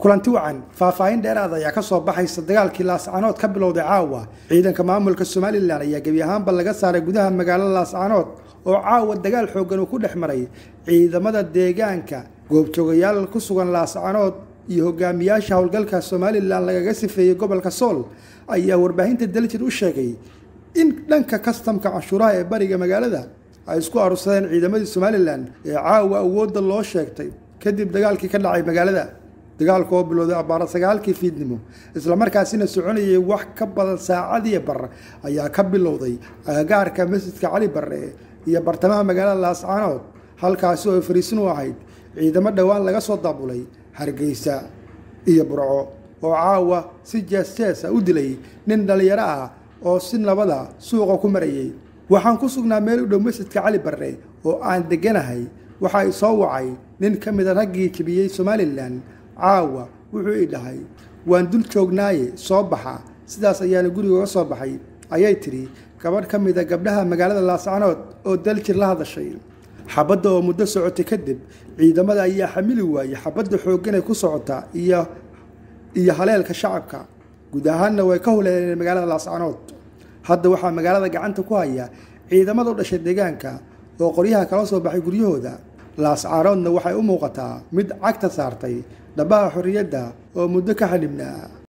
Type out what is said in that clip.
kulanti wacan faahfaahin dheeraad ayaa ka soo baxaysa dagaalkii Laascaanood ka bilowday caawa ciidanka maamulka Soomaaliland ayaa gabi ahaanba laga saaray gudaha magaalada Laascaanood oo caawa dagaal xooggan uu ku dhexmaray ciidamada deegaanka goobjoogayaal ku sugan Laascaanood iyo hogaamiyaasha howlgalka Soomaaliland lagaga sifeeyay gobolka Sool ayaa warbaahinta Daljir u sheegay in dhanka kastamka cashuuraha ee bariga magaalada ay isku arursadeen ciidamada Soomaaliland ee caawa awoodda loo sheegtay kadib dagaalkii ka dhacay magaalada dagaalku oo bilowday abaar 9 fiidnimo isla markaasina soconayay wax ka badan saacad iyo bar ayaa ka bilowday agagaarka masjidka Cali Barre iyo bartamaha magaalada Laascaanood halkaas oo fariisin u ahayd ciidamo dhawaan laga soo daabulay Hargeysa iyo Burco oo caawa si jees u dilay nin dhalinyaro ah oo si nabada suuqa ku marayay waxaan ku sugnaa meel u dhow masjidka Cali Barre oo aan deganahay waxa ay soo wacay nin ka mid ah raggii jabiyay Soomaaliland caawa wuxuu i dhahay waan dul joognaaye soo baxa sidaas ayaana guriga soo baxay ayay tiri gabadh ka mid ah gabdhaha magaalada Laascaanood oo Daljir la hadashay xabadda oo muddo socotay kadib ciidamada ayaa xamili waayay xabadda xooggan ay ku socota iyo haleelka shacabka guud ahaanna way ka huleeyeen magaalada Laascaanood hadda waxa magaalada gacanta ku haya ciidamada u dhashay deegaanka oo qoryaha kala soo baxay guryahooda Laascaanoodna waxay u muuqataa mid cagta saartay dhabaha xorriyadda oo muddo ka xadhibnaa